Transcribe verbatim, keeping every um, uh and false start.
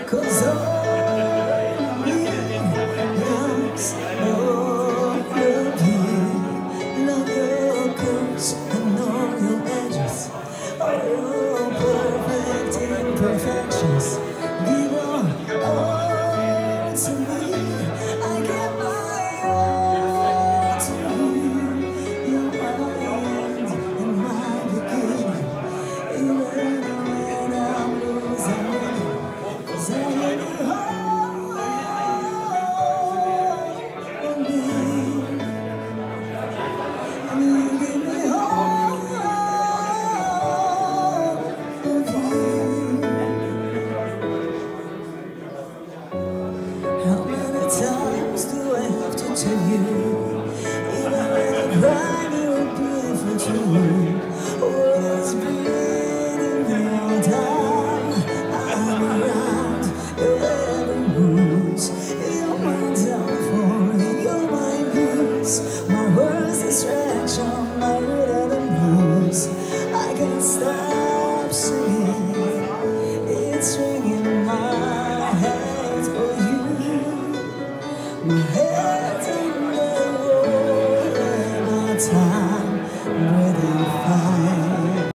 'cause all me loves all of you. Love your curves and all your edges, all your perfect imperfections. Give all, all to me. I give my all to you. You're my end and my beginning. Even when I'm losing, 'cause I